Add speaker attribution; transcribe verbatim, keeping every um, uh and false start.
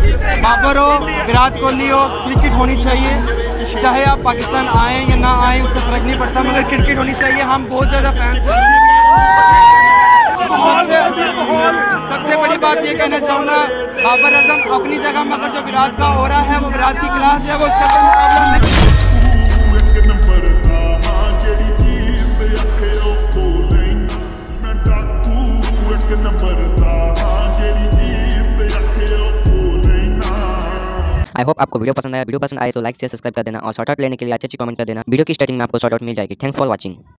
Speaker 1: बाबर हो, विराट कोहली हो, क्रिकेट होनी चाहिए। चाहे आप पाकिस्तान आए या ना आए उससे फर्क नहीं पड़ता, मगर क्रिकेट होनी चाहिए। हम बहुत ज़्यादा फैन। सबसे बड़ी बात ये कहना चाहूँगा, बाबर आजम अपनी जगह, मगर जो विराट का हो रहा है वो विराट की क्लास है, वो उसका कोई मुकाबला नहीं।
Speaker 2: आई होप आपको वीडियो पसंद आया। वीडियो पसंद आए तो लाइक शेयर सब्सक्राइब कर देना और शॉर्ट आउट लेने के लिए अच्छी अच्छी कमेंट कर देना। वीडियो की स्टार्टिंग में आपको शॉर्ट आउट मिल जाएगी। Thanks for watching.